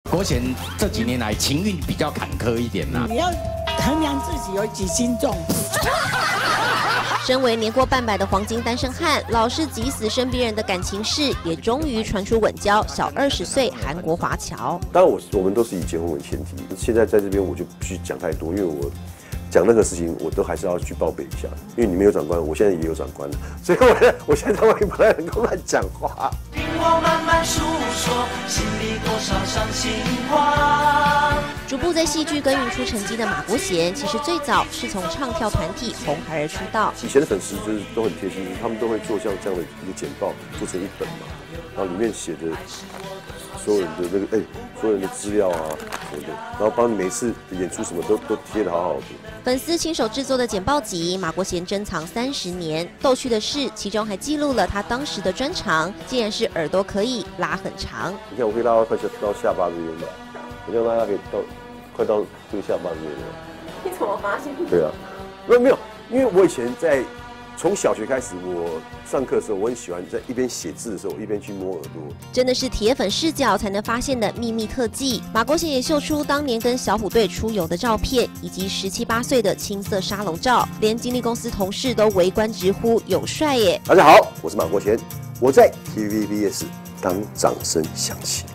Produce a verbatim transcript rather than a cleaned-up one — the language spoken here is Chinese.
国贤这几年来情运比较坎坷一点呐、啊。 你要衡量自己有几斤重。 身为年过半百的黄金单身汉，老是急死身边人的感情事，也终于传出稳交小二十岁韩国华侨。 当然我，我我们都是以结婚为前提。现在在这边我就不去讲太多，因为我讲任何事情我都还是要去报备一下，因为你没有长官，我现在也有长官了，所以我我现在在外面不太能够乱讲话。 听我慢慢诉说，心里多少伤心话。 逐步在戏剧耕耘出成绩的马国贤，其实最早是从唱跳团体红孩儿出道。 以前的粉丝就是都很贴心，他们都会做像这样的一个简报，做成一本嘛，然后里面写的所有人的那个哎、欸，所有人的资料啊什么的，然后帮你每次的演出什么都都贴得好好的。 粉丝亲手制作的简报集，马国贤珍藏三十年。逗趣的是，其中还记录了他当时的专长，竟然是耳朵可以拉很长。 你看，我可以拉到快到下巴这边了，我这样拉可以到快到这个下巴这边了。 你怎么发现？ 对啊，没有没有，因为我以前在从小学开始，我上课的时候，我很喜欢在一边写字的时候，一边去摸耳朵。 真的是铁粉视角才能发现的秘密特技。马国贤也秀出当年跟小虎队出游的照片，以及十七八岁的青涩沙龙照，连经纪公司同事都围观直呼有帅耶。 大家好，我是马国贤，我在 T V B S 当掌声响起。